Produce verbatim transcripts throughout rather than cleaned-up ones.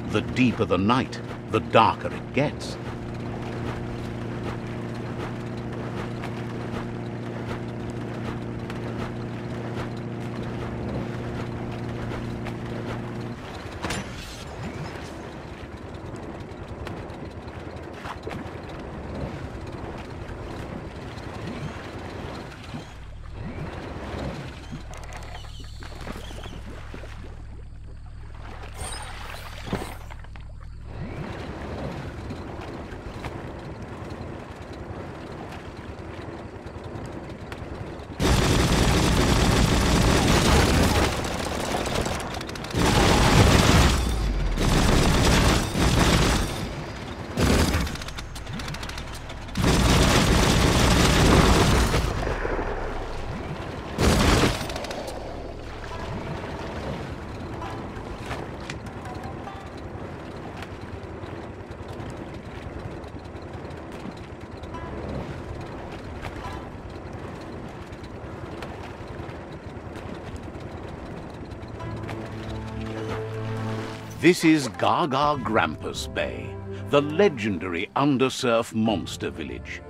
The deeper the night, the darker it gets. This is Gaga Grampus Bay, the legendary undersurf monster village.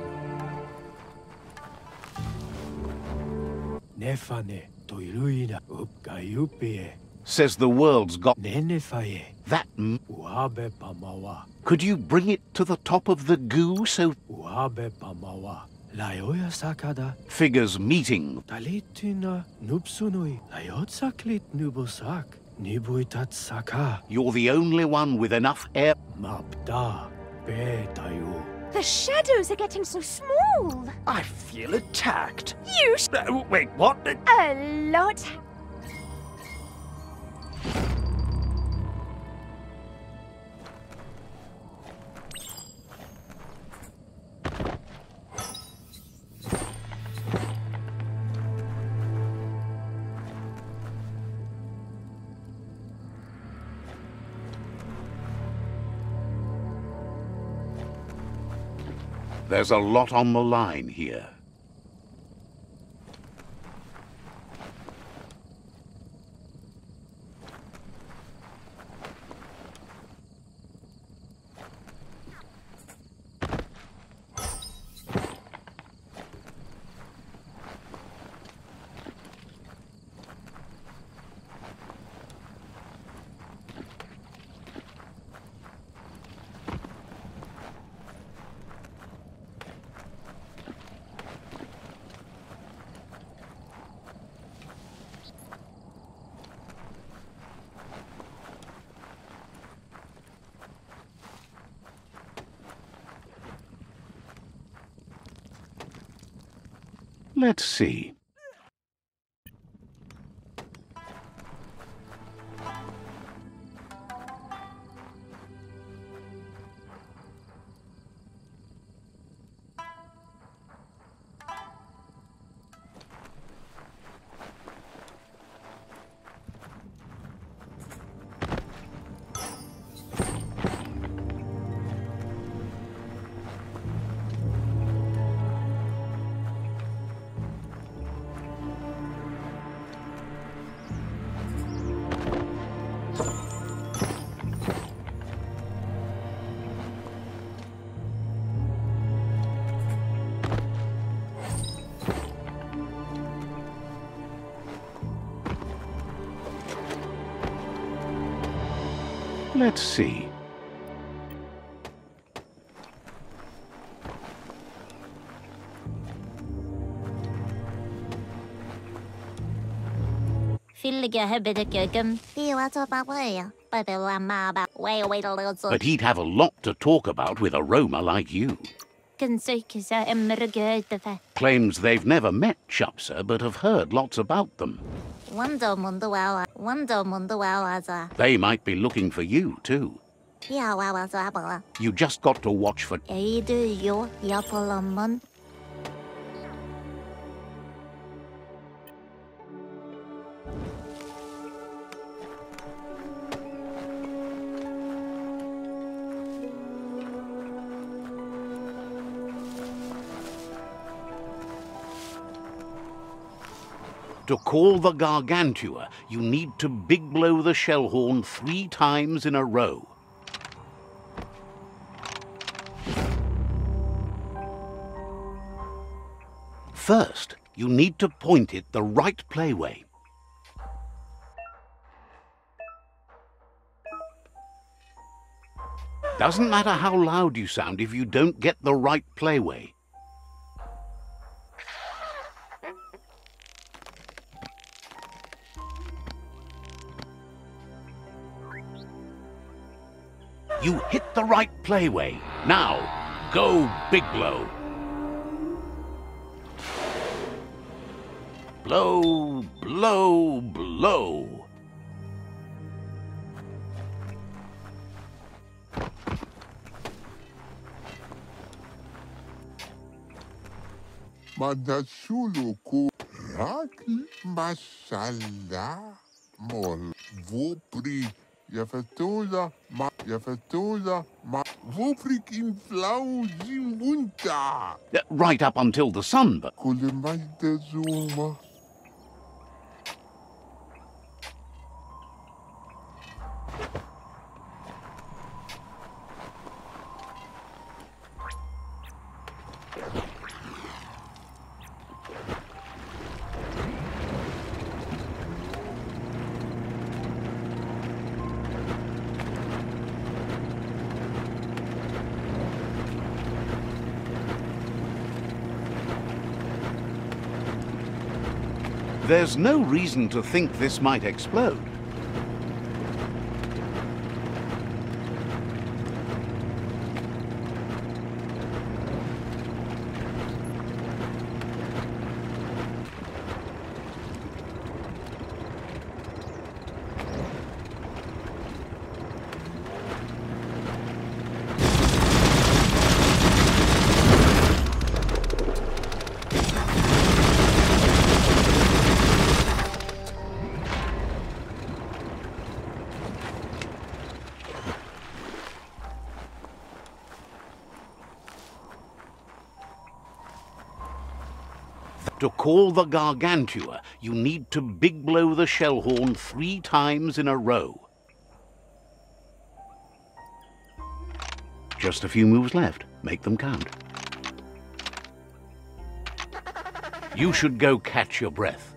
Says the world's got that m Could you bring it to the top of the goo so figures meeting? You're the only one with enough air. The shadows are getting so small. I feel attacked. You sh- Uh, wait, what? A lot. There's a lot on the line here. Let's see. Let's see. But he'd have a lot to talk about with a roamer like you. Claims they've never met Chupsa, but have heard lots about them. They might be looking for you, too. You just got to watch for... To call the Gargantua, you need to big blow the Shellhorn three times in a row. First, you need to point it the right playway. Doesn't matter how loud you sound if you don't get the right playway. You hit the right playway. Now, go big blow. Blow, blow, blow. Madasuluku raki masala mol vopri Yafatola ma Yafatola ma voprik in flau zimunta. Uh, Right up until the sun, but... Kulimaita zuma. There's no reason to think this might explode. To call the Gargantua, you need to big blow the Shellhorn three times in a row. Just a few moves left. Make them count. You should go catch your breath.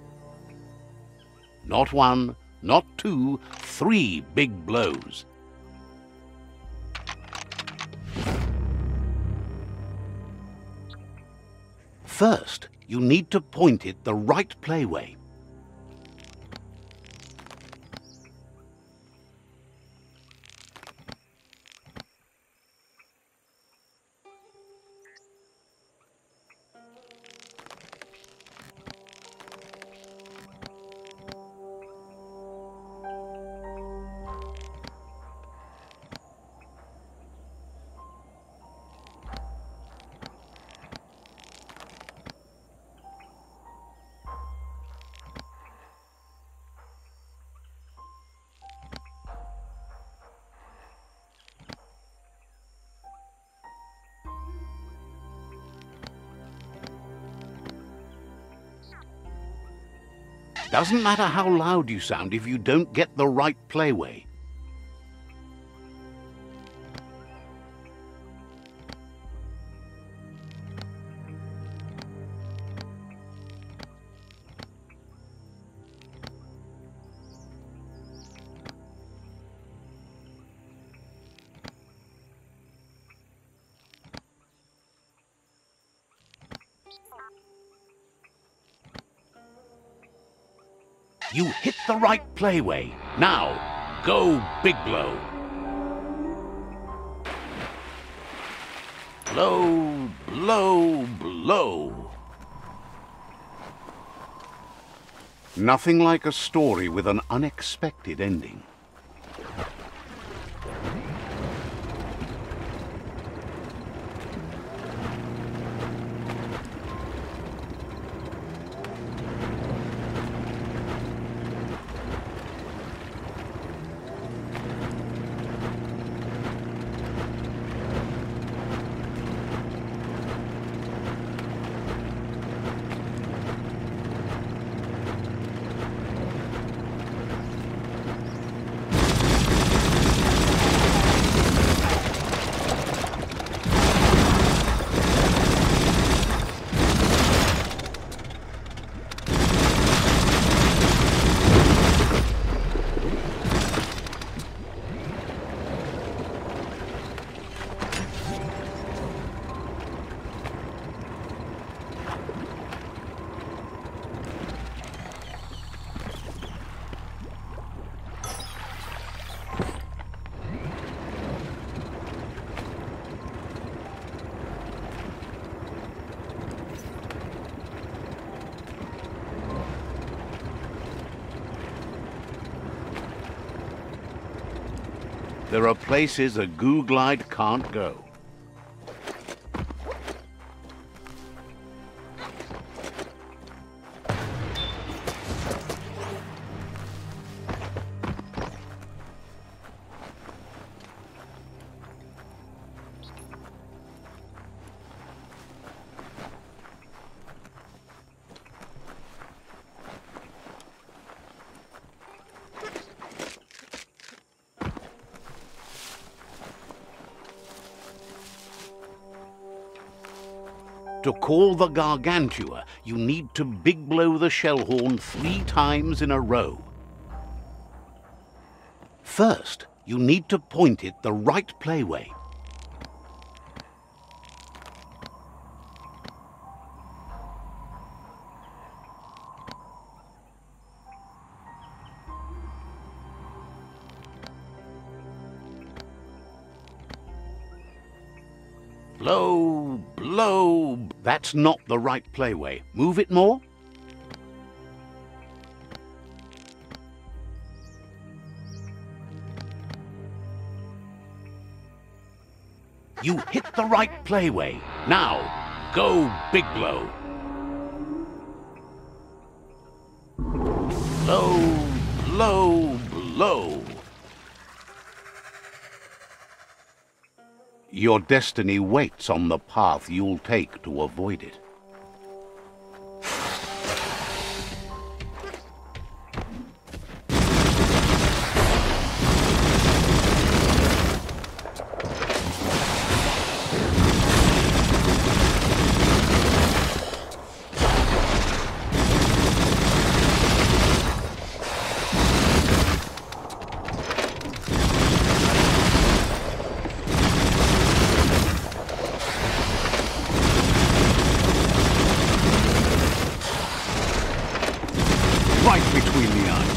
Not one, not two, three big blows. First, you need to point it the right playway. Doesn't matter how loud you sound if you don't get the right playway. You hit the right playway. Now, go big blow. Blow, blow, blow. Nothing like a story with an unexpected ending. There are places a goo glide can't go. To call the Gargantua, you need to big blow the Shellhorn three times in a row. First, you need to point it the right playway. Blow, blow. That's not the right playway. Move it more. You hit the right playway. Now, go big blow. Blow, blow, blow. Your destiny waits on the path you'll take to avoid it. Right between the eyes.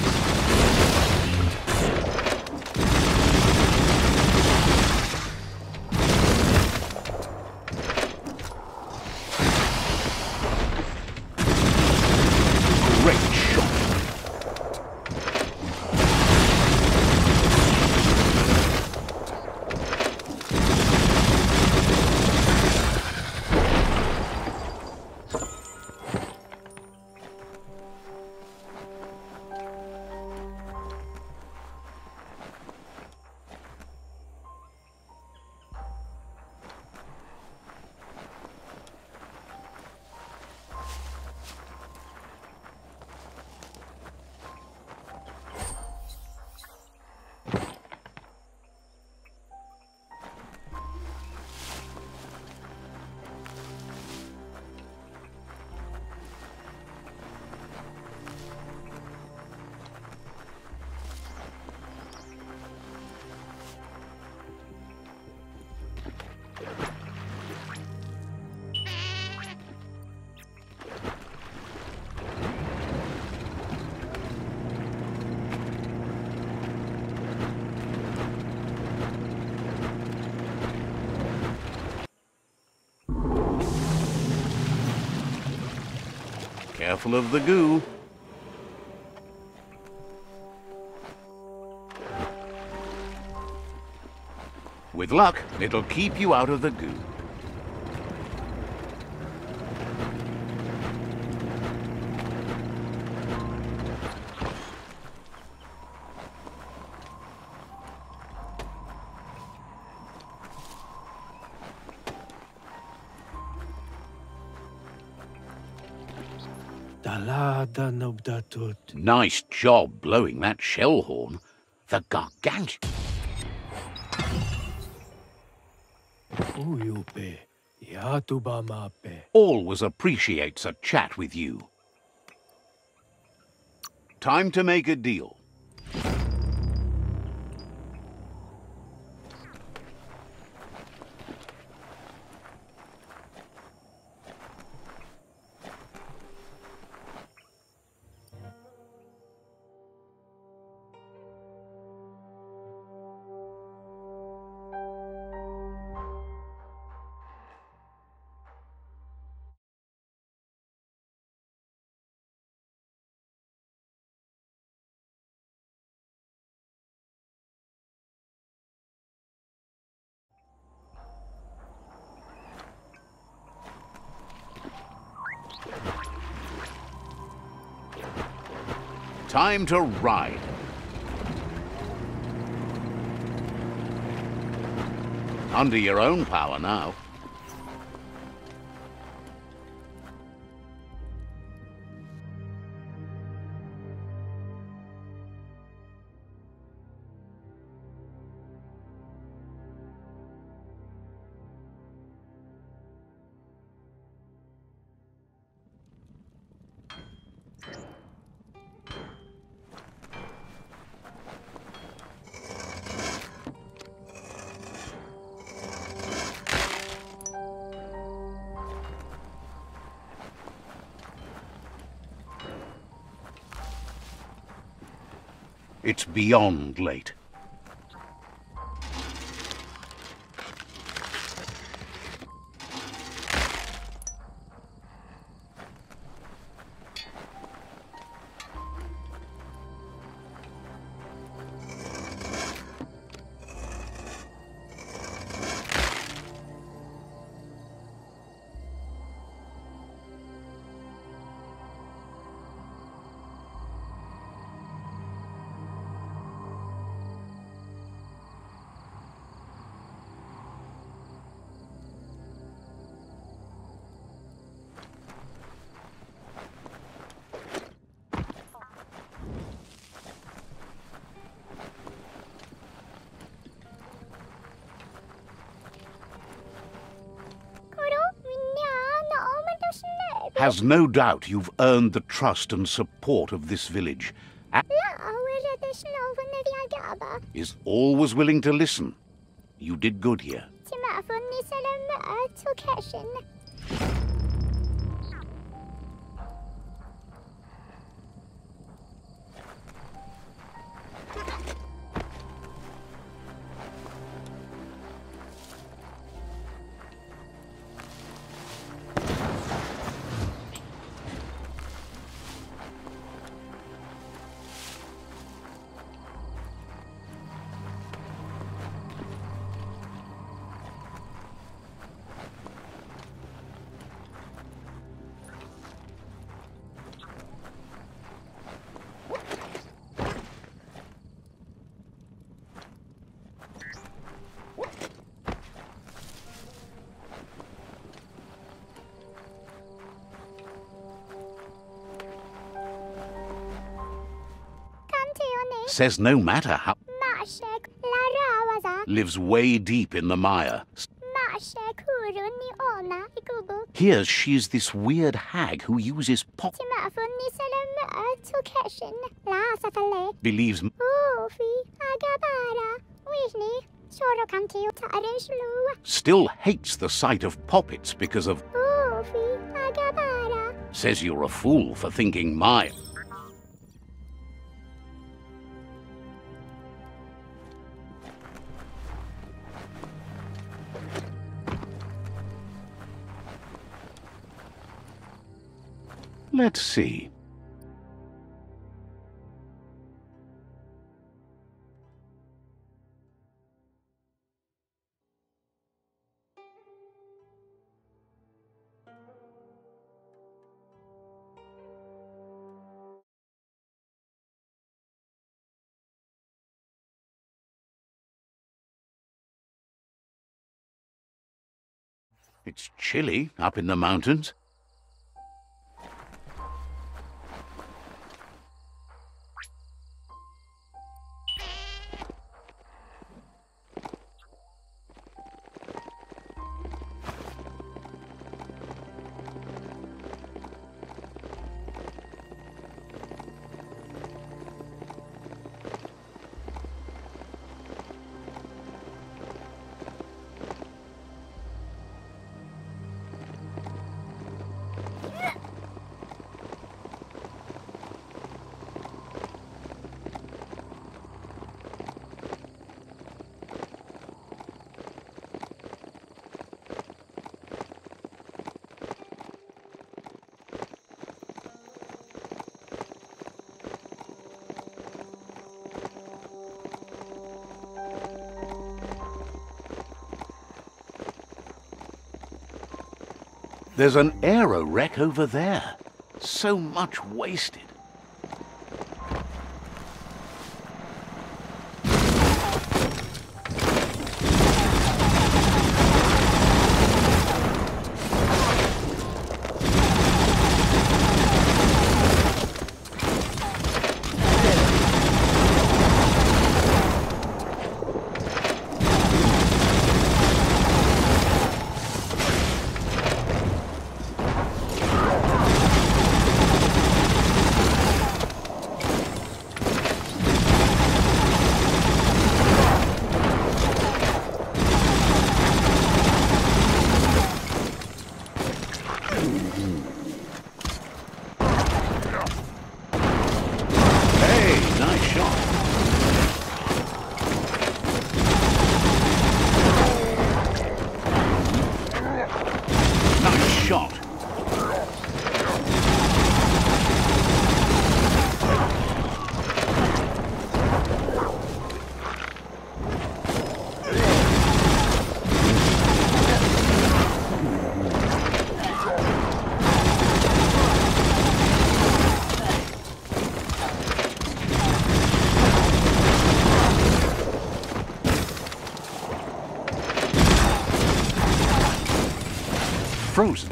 Great shot. Careful of the goo. With luck, it'll keep you out of the goo. Nice job blowing that Shellhorn. The Gargantua. Always appreciates a chat with you. Time to make a deal. Time to ride. Under your own power now. It's beyond late. Has no doubt you've earned the trust and support of this village. A- is always willing to listen. You did good here. Says no matter how... Lives way deep in the mire. Here she's this weird hag who uses pop... Believes... Still hates the sight of poppets because of... Says you're a fool for thinking my... Let's see. It's chilly up in the mountains. There's an aero wreck over there. So much wasted. frozen.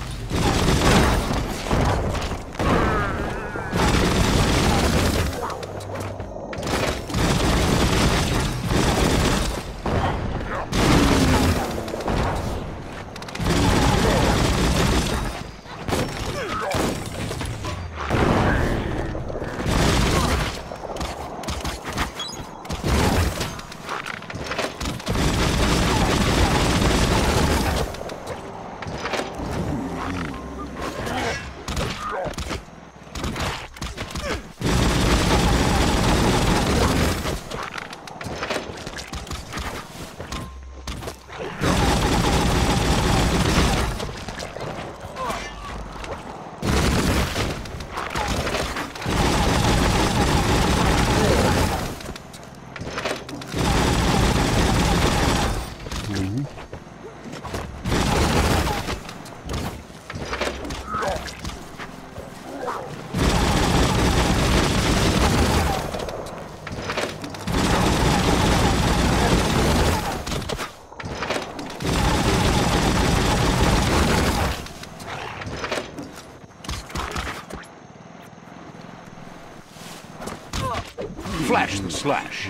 Flash and slash.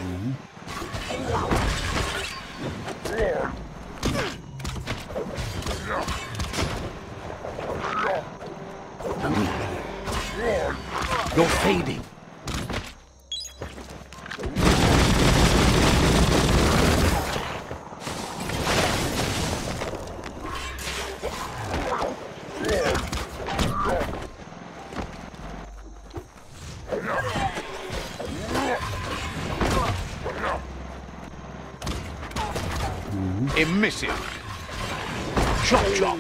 You're fading. Emissive. Chop chop.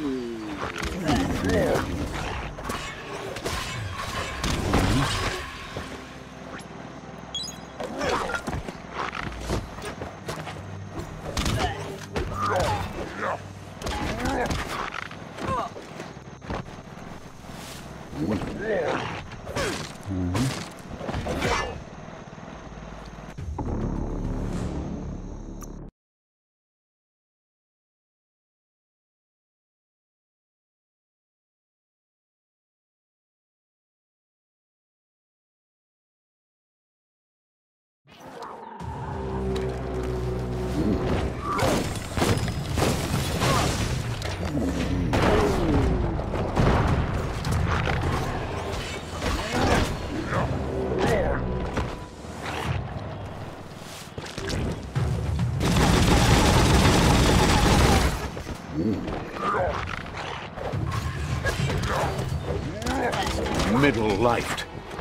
Middle-lifed.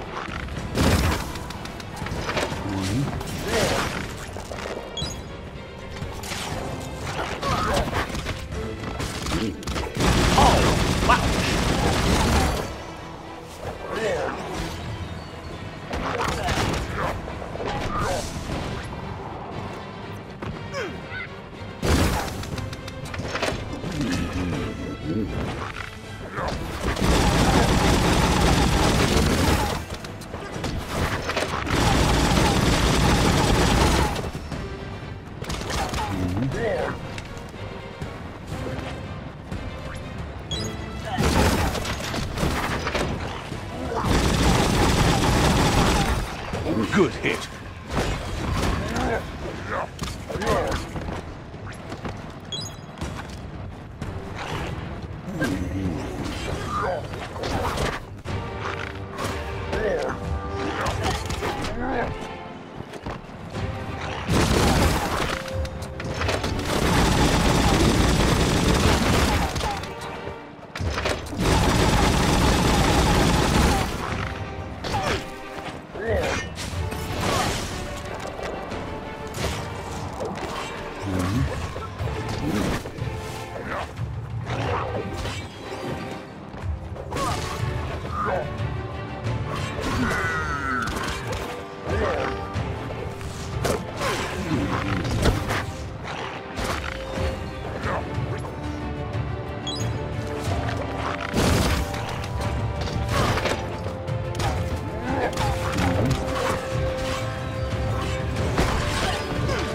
Oh, wow. Good hit.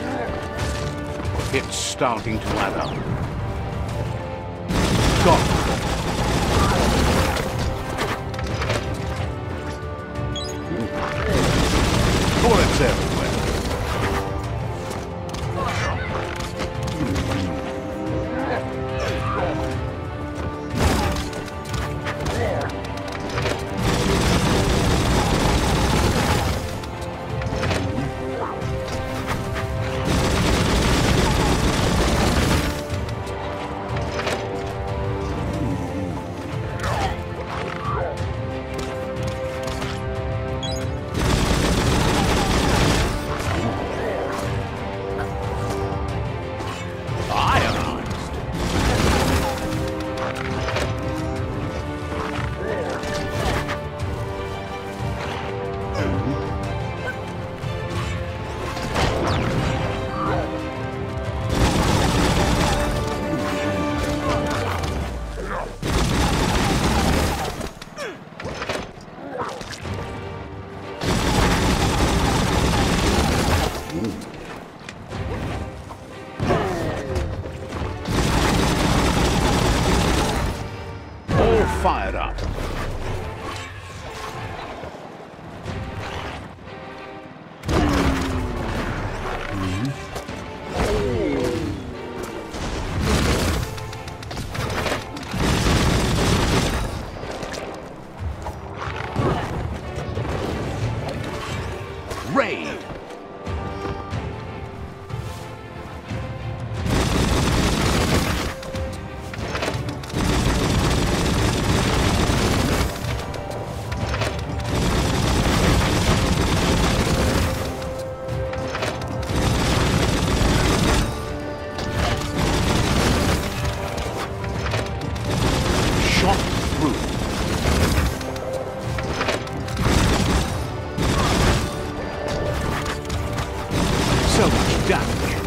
It's starting to add up. Got it. Bullets everywhere. Fired up. Raid. So much damage.